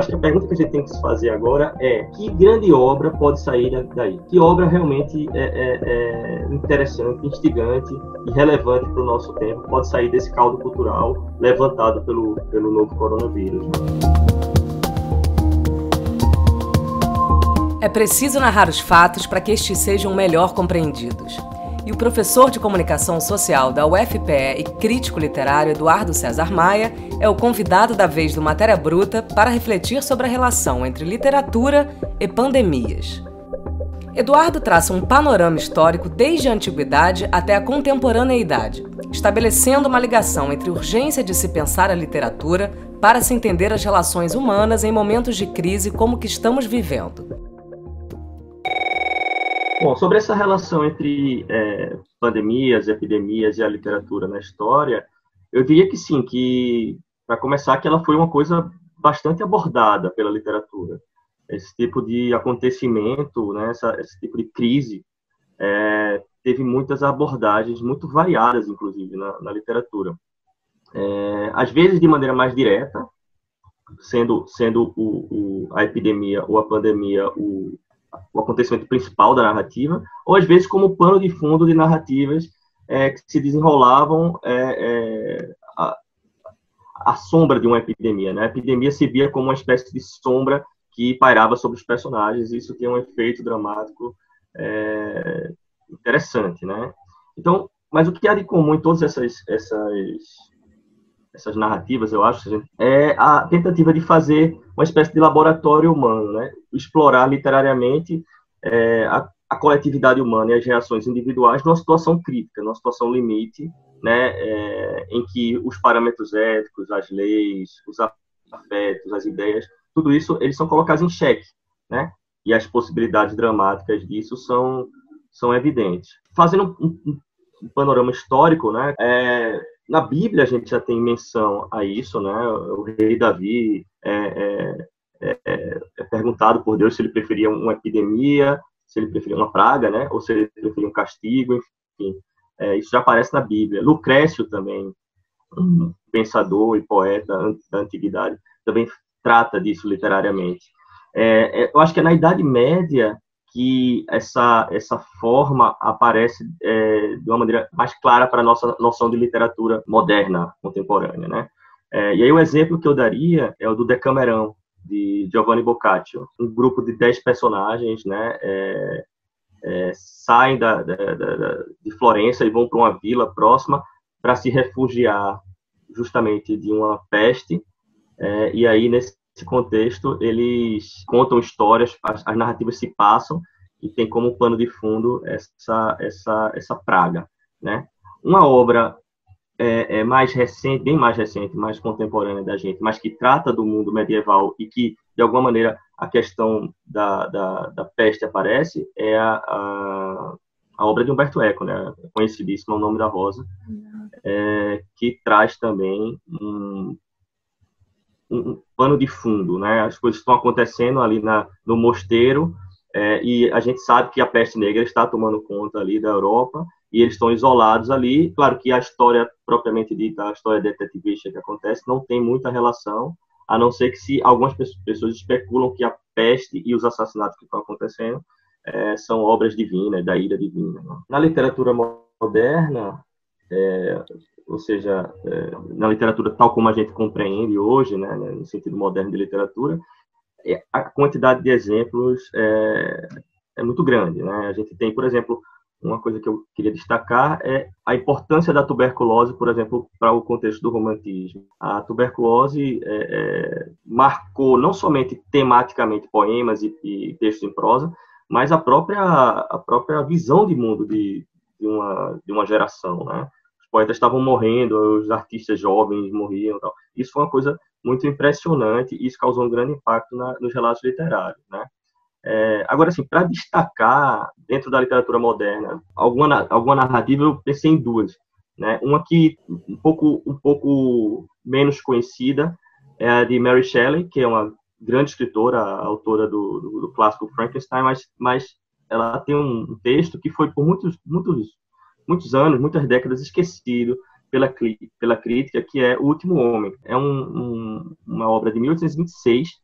acho que a pergunta que a gente tem que se fazer agora é: que grande obra pode sair daí? Que obra realmente é interessante, instigante e relevante para o nosso tempo pode sair desse caldo cultural levantado pelo novo coronavírus? É preciso narrar os fatos para que estes sejam melhor compreendidos. E o professor de Comunicação Social da UFPE e crítico literário Eduardo César Maia é o convidado da vez do Matéria Bruta para refletir sobre a relação entre literatura e pandemias. Eduardo traça um panorama histórico desde a antiguidade até a contemporaneidade, estabelecendo uma ligação entre a urgência de se pensar a literatura para se entender as relações humanas em momentos de crise como o que estamos vivendo. Bom, sobre essa relação entre pandemias, epidemias e a literatura na história, eu diria que sim, que, para começar, que ela foi uma coisa bastante abordada pela literatura. Esse tipo de acontecimento, né, esse tipo de crise, teve muitas abordagens muito variadas, inclusive, na literatura. Às vezes de maneira mais direta, sendo a epidemia ou a pandemia o acontecimento principal da narrativa, ou às vezes como pano de fundo de narrativas que se desenrolavam à sombra de uma epidemia, né? A epidemia se via como uma espécie de sombra que pairava sobre os personagens, e isso tinha um efeito dramático interessante, né? Então, mas o que há de comum em todas essas narrativas, eu acho, é a tentativa de fazer uma espécie de laboratório humano, né? Explorar literariamente a coletividade humana e as reações individuais numa situação crítica, numa situação limite, né? Em que os parâmetros éticos, as leis, os afetos, as ideias, tudo isso, eles são colocados em xeque, né? E as possibilidades dramáticas disso são evidentes. Fazendo um panorama histórico, né? Na Bíblia a gente já tem menção a isso, né? O rei Davi é perguntado por Deus se ele preferia uma epidemia, se ele preferia uma praga, né? Ou se ele preferia um castigo, enfim. Isso já aparece na Bíblia. Lucrécio também, um pensador e poeta da antiguidade, também trata disso literariamente. Eu acho que é na Idade Média que essa forma aparece de uma maneira mais clara para a nossa noção de literatura moderna, contemporânea, né? E aí o exemplo que eu daria é o do Decamerão, de Giovanni Boccaccio. Um grupo de 10 personagens, né, saem de Florença e vão para uma vila próxima para se refugiar justamente de uma peste, e aí nesse contexto, eles contam histórias, as narrativas se passam e tem como pano de fundo essa praga, né? Uma obra mais recente, bem mais recente, mais contemporânea da gente, mas que trata do mundo medieval e que, de alguma maneira, a questão da peste aparece, é a obra de Umberto Eco, né? Conhecidíssima, O Nome da Rosa, que traz também um pano de fundo, né? As coisas estão acontecendo ali no mosteiro, e a gente sabe que a peste negra está tomando conta ali da Europa, e eles estão isolados ali. Claro que a história propriamente dita, a história detetivista que acontece, não tem muita relação, a não ser que se algumas pessoas especulam que a peste e os assassinatos que estão acontecendo são obras divinas, da ira divina, né? Na literatura moderna, ou seja, na literatura tal como a gente compreende hoje, né, no sentido moderno de literatura, a quantidade de exemplos é muito grande, né? A gente tem, por exemplo, uma coisa que eu queria destacar é a importância da tuberculose, por exemplo, para o contexto do romantismo. A tuberculose marcou não somente tematicamente poemas e textos em prosa, mas a própria visão de mundo de uma geração, né? Poetas estavam morrendo, os artistas jovens morriam, tal. Isso foi uma coisa muito impressionante e isso causou um grande impacto nos relatos literários, né? Agora, assim, para destacar dentro da literatura moderna alguma narrativa, eu pensei em duas, né? Uma que um pouco menos conhecida é a de Mary Shelley, que é uma grande escritora, autora do clássico Frankenstein, mas ela tem um texto que foi por muitos anos, muitas décadas esquecido pela crítica, que é O Último Homem. É uma obra de 1826,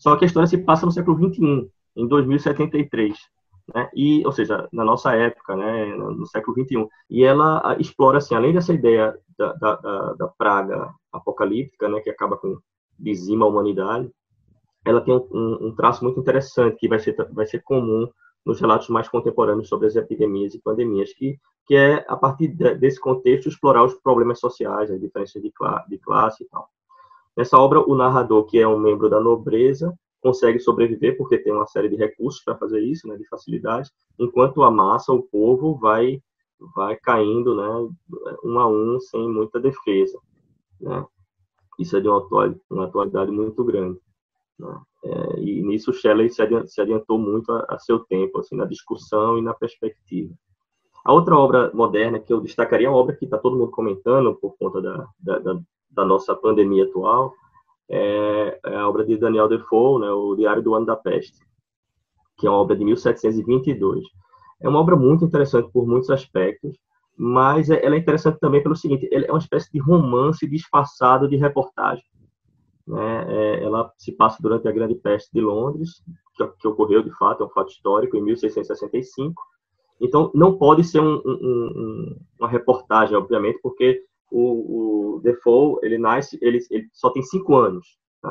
Só que a história se passa no século XXI, em 2073. Né? Ou seja, na nossa época, né, no século XXI. E ela explora, assim, além dessa ideia da praga apocalíptica, né, que acaba com dizima a humanidade, ela tem um traço muito interessante que vai ser comum nos relatos mais contemporâneos sobre as epidemias e pandemias, que é, a partir desse contexto, explorar os problemas sociais, as diferenças de classe e tal. Nessa obra, o narrador, que é um membro da nobreza, consegue sobreviver porque tem uma série de recursos para fazer isso, né, de facilidade, enquanto a massa, o povo, vai caindo, né, um a um, sem muita defesa. Né? Isso é de uma atualidade muito grande. Né? E nisso Shelley se adiantou muito a seu tempo, assim, na discussão e na perspectiva. A outra obra moderna que eu destacaria é uma obra que está todo mundo comentando por conta da nossa pandemia atual, é a obra de Daniel Defoe, né, o Diário do Ano da Peste, que é uma obra de 1722. É uma obra muito interessante por muitos aspectos, mas ela é interessante também pelo seguinte: ela é uma espécie de romance disfarçado de reportagem. Né? Ela se passa durante a Grande Peste de Londres, que ocorreu, de fato, é um fato histórico, em 1665. Então, não pode ser uma reportagem, obviamente, porque o Defoe, ele só tem 5 anos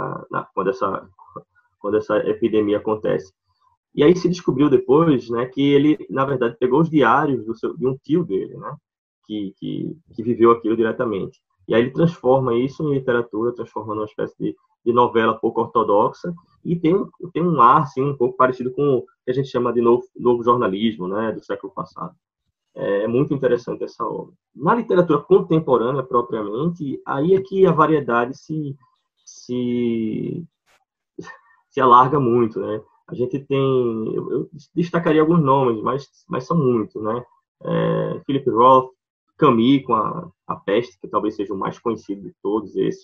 quando essa epidemia acontece. E aí se descobriu depois, né, que ele, na verdade, pegou os diários de um tio dele, né, que viveu aquilo diretamente. E aí ele transforma isso em literatura, transformando uma espécie de novela pouco ortodoxa, e tem um ar, assim, um pouco parecido com o que a gente chama de novo jornalismo, né, do século passado. É muito interessante essa obra. Na literatura contemporânea, propriamente, aí é que a variedade se alarga muito, né? A gente tem... Eu destacaria alguns nomes, mas são muitos, né? Philip Roth, Camus com a Peste, que talvez seja o mais conhecido de todos esses.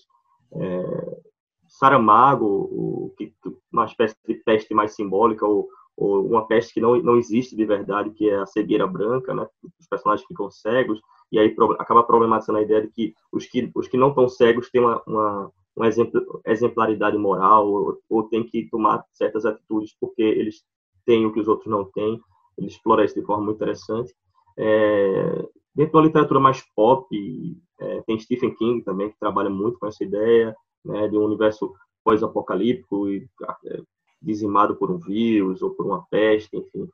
Saramago, uma espécie de peste mais simbólica, ou uma peste que não existe de verdade, que é a cegueira branca, né? Os personagens ficam cegos, e aí acaba problematizando a ideia de que os que não estão cegos têm uma exemplaridade moral, ou têm que tomar certas atitudes porque eles têm o que os outros não têm. Ele explora isso de forma muito interessante. Dentro da literatura mais pop, tem Stephen King também, que trabalha muito com essa ideia, né, de um universo pós-apocalíptico e dizimado por um vírus ou por uma peste, enfim.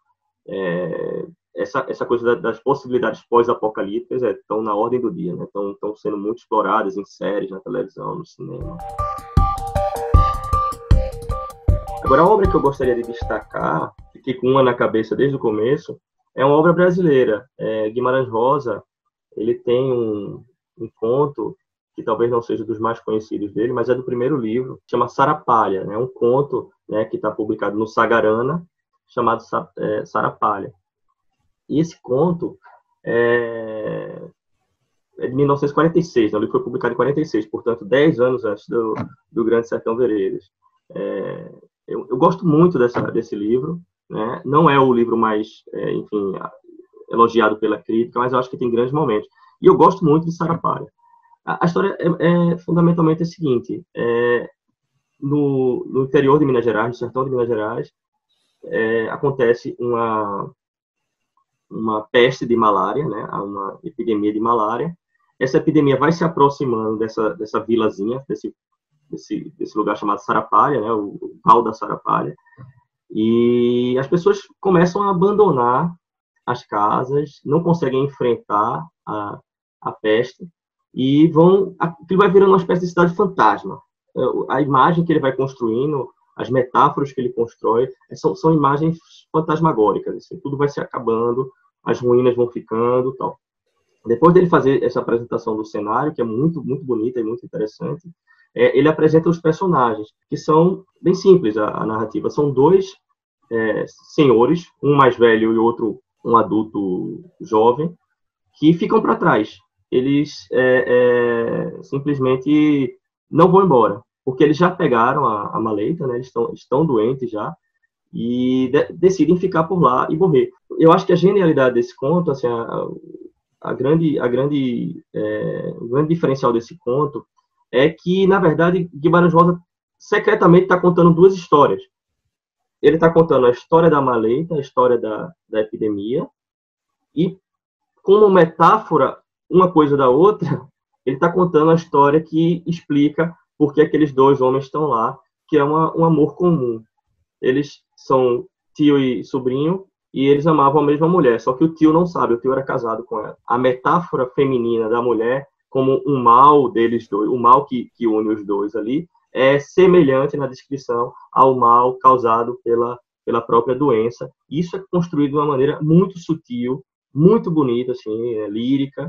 Essa coisa das possibilidades pós-apocalípticas estão na ordem do dia, né? Estão sendo muito exploradas em séries, na televisão, no cinema. Agora, a obra que eu gostaria de destacar, fiquei com uma na cabeça desde o começo, é uma obra brasileira. Guimarães Rosa, ele tem um conto que talvez não seja dos mais conhecidos dele, mas é do primeiro livro, chama Sarapalha, né? Um conto, né, que está publicado no Sagarana, chamado Sarapalha. E esse conto é de 1946, né? Ele foi publicado em 46, portanto, 10 anos antes do Grande Sertão Veredas. Eu gosto muito desse livro, né? Não é o livro mais, enfim, elogiado pela crítica, mas eu acho que tem grandes momentos. E eu gosto muito de Sarapalha. A história é fundamentalmente a seguinte: no interior de Minas Gerais, no sertão de Minas Gerais, acontece uma peste de malária, né? Uma epidemia de malária. Essa epidemia vai se aproximando dessa vilazinha, desse lugar chamado Sarapalha, né? O Val da Sarapalha, e as pessoas começam a abandonar as casas, não conseguem enfrentar a peste, e aquilo vai virando uma espécie de cidade fantasma. A imagem que ele vai construindo, as metáforas que ele constrói, são imagens fantasmagóricas. Assim, tudo vai se acabando, as ruínas vão ficando, tal. Depois dele fazer essa apresentação do cenário, que é muito, muito bonita e muito interessante, ele apresenta os personagens, que são bem simples a narrativa. São dois senhores, um mais velho e outro um adulto jovem, que ficam para trás. Eles simplesmente não vão embora, porque eles já pegaram a maleta, né? Eles estão doentes já, e decidem ficar por lá e morrer. Eu acho que a genialidade desse conto, assim, o grande diferencial desse conto é que, na verdade, Guimarães Rosa secretamente está contando duas histórias. Ele está contando a história da maleita, a história da epidemia, e como metáfora, uma coisa da outra, ele está contando a história que explica por que aqueles dois homens estão lá, que é um amor comum. Eles são tio e sobrinho, e eles amavam a mesma mulher, só que o tio não sabe, o tio era casado com ela. A metáfora feminina da mulher, como um mal deles dois, o mal que une os dois ali, é semelhante na descrição ao mal causado pela própria doença. Isso é construído de uma maneira muito sutil, muito bonita, assim, lírica,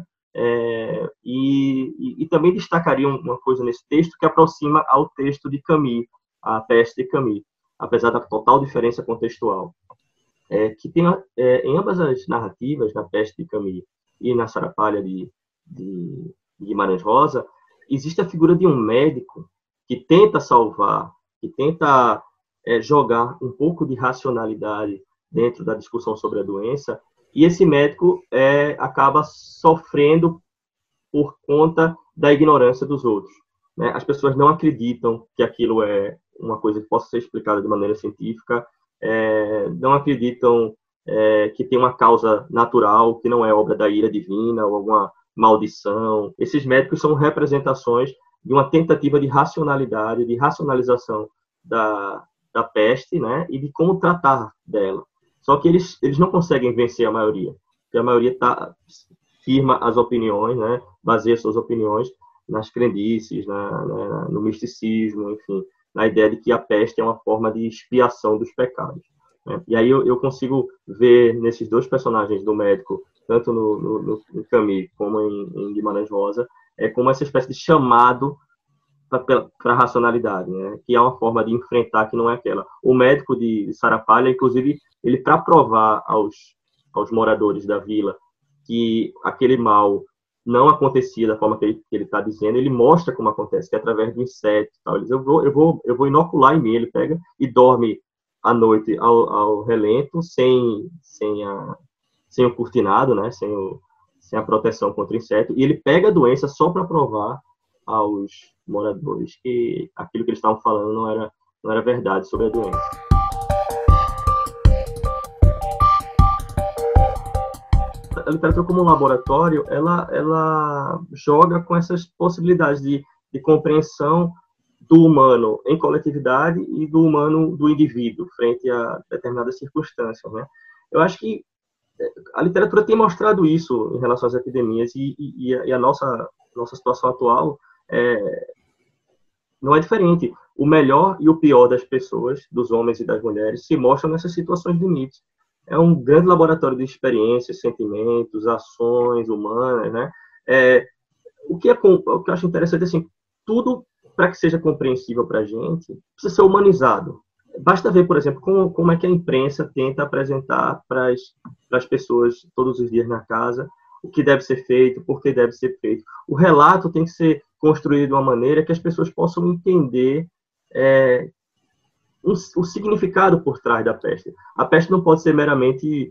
e também destacaria uma coisa nesse texto que aproxima ao texto de Camus, A Peste de Camus, apesar da total diferença contextual. Que tem em ambas as narrativas, na Peste de Camus e na Sarapalha de Guimarães Rosa, existe a figura de um médico que tenta salvar, que tenta jogar um pouco de racionalidade dentro da discussão sobre a doença, e esse médico acaba sofrendo por conta da ignorância dos outros. Né? As pessoas não acreditam que aquilo é uma coisa que possa ser explicada de maneira científica, não acreditam que tem uma causa natural, que não é obra da ira divina ou alguma maldição. Esses médicos são representações de uma tentativa de racionalidade, de racionalização da peste, né, e de como tratar dela. Só que eles não conseguem vencer a maioria, porque a maioria firma as opiniões, né, baseia suas opiniões nas crendices, no misticismo, enfim, na ideia de que a peste é uma forma de expiação dos pecados. Né? E aí eu consigo ver nesses dois personagens do médico, tanto no Camus como em Guimarães Rosa, como essa espécie de chamado para a racionalidade, né? Que é uma forma de enfrentar que não é aquela. O médico de Sarapalha, inclusive, ele para provar aos moradores da vila que aquele mal não acontecia da forma que ele está dizendo, ele mostra como acontece, que é através do inseto. Tal. Ele diz, eu vou inocular em mim. Ele pega e dorme à noite ao relento, sem o cortinado, né? sem a proteção contra o inseto, e ele pega a doença só para provar aos moradores que aquilo que eles estavam falando não era verdade sobre a doença. A literatura como um laboratório, ela joga com essas possibilidades de compreensão do humano em coletividade e do humano do indivíduo frente a determinadas circunstâncias, né? Eu acho que a literatura tem mostrado isso em relação às epidemias e a nossa situação atual não é diferente. O melhor e o pior das pessoas, dos homens e das mulheres, se mostram nessas situações limites. É um grande laboratório de experiências, sentimentos, ações humanas, né? O que eu acho interessante, assim, tudo para que seja compreensível para a gente, precisa ser humanizado. Basta ver, por exemplo, como é que a imprensa tenta apresentar para as pessoas todos os dias na casa o que deve ser feito, por que deve ser feito. O relato tem que ser construído de uma maneira que as pessoas possam entender o significado por trás da peste. A peste não pode ser meramente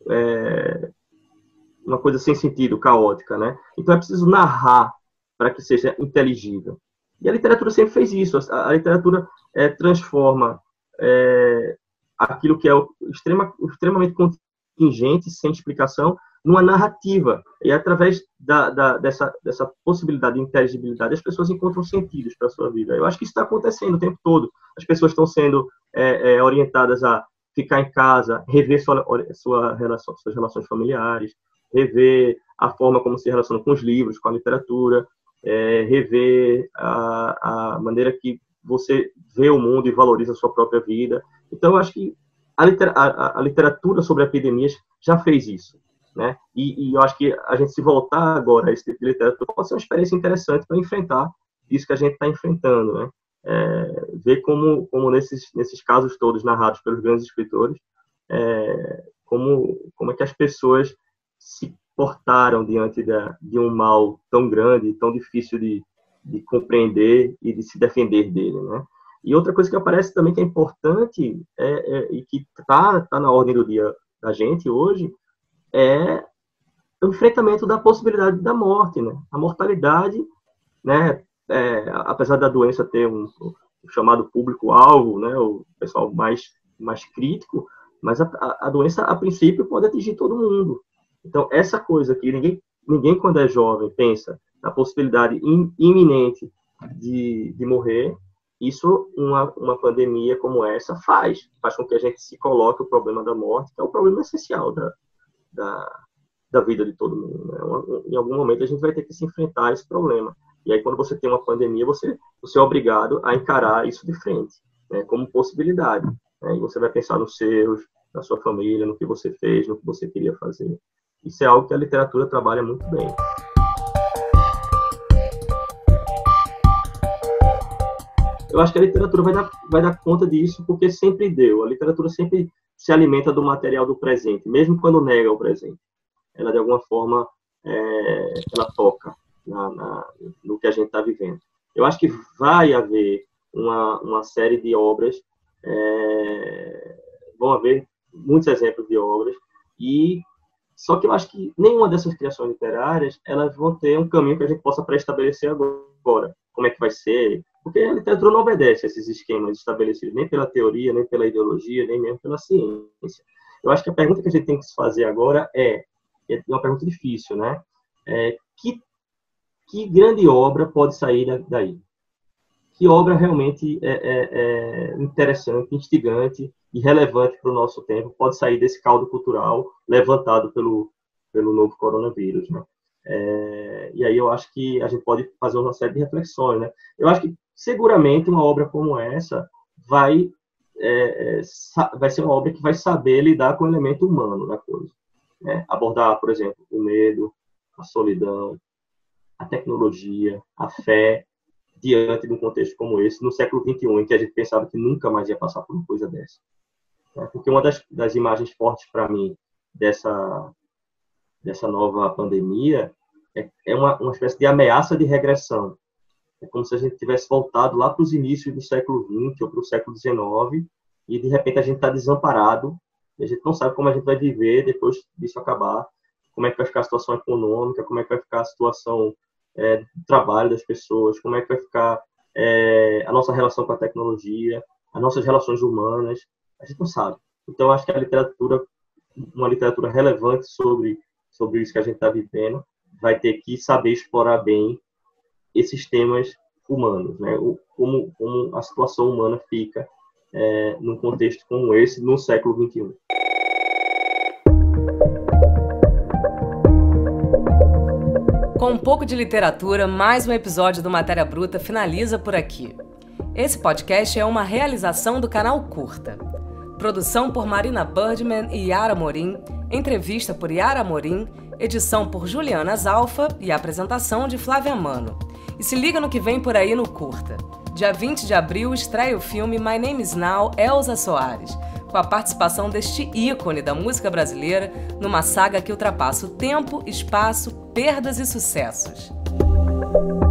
uma coisa sem sentido, caótica, né? Então é preciso narrar para que seja inteligível. E a literatura sempre fez isso. A literatura transforma aquilo que é extremamente contingente, sem explicação, numa narrativa. E através dessa possibilidade de inteligibilidade, as pessoas encontram sentidos para a sua vida. Eu acho que isso está acontecendo o tempo todo. As pessoas estão sendo orientadas a ficar em casa, rever suas relações familiares, rever a forma como se relacionam com os livros, com a literatura, rever a maneira que você vê o mundo e valoriza a sua própria vida. Então, eu acho que a literatura sobre epidemias já fez isso, né? E eu acho que a gente se voltar agora a esse tipo de literatura pode ser uma experiência interessante para enfrentar isso que a gente está enfrentando, né? Ver como nesses casos todos narrados pelos grandes escritores, como é que as pessoas se portaram diante de um mal tão grande, tão difícil de compreender e de se defender dele, né? E outra coisa que aparece também que é importante e que está na ordem do dia da gente hoje é o enfrentamento da possibilidade da morte, né? A mortalidade, né? Apesar da doença ter chamado público-alvo, né, o pessoal mais crítico, mas a doença, a princípio, pode atingir todo mundo. Então, essa coisa que ninguém quando é jovem, pensa na possibilidade iminente de morrer, isso, uma pandemia como essa faz com que a gente se coloque o problema da morte, que é o problema essencial da vida de todo mundo, né? Em algum momento a gente vai ter que se enfrentar a esse problema. E aí, quando você tem uma pandemia, você é obrigado a encarar isso de frente, né, como possibilidade. Né? E você vai pensar nos seus, na sua família, no que você fez, no que você queria fazer. Isso é algo que a literatura trabalha muito bem. Eu acho que a literatura vai dar conta disso, porque sempre deu. A literatura sempre se alimenta do material do presente, mesmo quando nega o presente. Ela, de alguma forma, ela toca no que a gente está vivendo. Eu acho que vai haver uma série de obras, vão haver muitos exemplos de obras, só que eu acho que nenhuma dessas criações literárias elas vão ter um caminho que a gente possa pré-estabelecer agora. Como é que vai ser? Porque a literatura não obedece a esses esquemas estabelecidos, nem pela teoria, nem pela ideologia, nem mesmo pela ciência. Eu acho que a pergunta que a gente tem que se fazer agora é uma pergunta difícil, né? Que grande obra pode sair daí? Que obra realmente é interessante, instigante e relevante para o nosso tempo pode sair desse caldo cultural levantado pelo novo coronavírus, né? E aí eu acho que a gente pode fazer uma série de reflexões, né? Eu acho que seguramente uma obra como essa vai ser uma obra que vai saber lidar com o elemento humano da coisa, né? Abordar, por exemplo, o medo, a solidão, a tecnologia, a fé, diante de um contexto como esse, no século XXI, em que a gente pensava que nunca mais ia passar por uma coisa dessa. Porque uma das imagens fortes para mim dessa nova pandemia é uma espécie de ameaça de regressão. É como se a gente tivesse voltado lá para os inícios do século XX ou para o século XIX e, de repente, a gente está desamparado e a gente não sabe como a gente vai viver depois disso acabar, como é que vai ficar a situação econômica, como é que vai ficar a situação do trabalho das pessoas, como é que vai ficar a nossa relação com a tecnologia, as nossas relações humanas. A gente não sabe. Então, acho que uma literatura relevante sobre isso que a gente está vivendo, vai ter que saber explorar bem esses temas humanos, né? Como a situação humana fica num contexto como esse, no século XXI. Com um pouco de literatura, mais um episódio do Matéria Bruta finaliza por aqui. Esse podcast é uma realização do canal Curta. Produção por Marina Birdman e Yara Morim, entrevista por Yara Morim, edição por Juliana Zalfa e apresentação de Flávia Mano. E se liga no que vem por aí no Curta. Dia 20 de abril estreia o filme My Name Is Now, Elza Soares, com a participação deste ícone da música brasileira numa saga que ultrapassa o tempo, espaço, perdas e sucessos.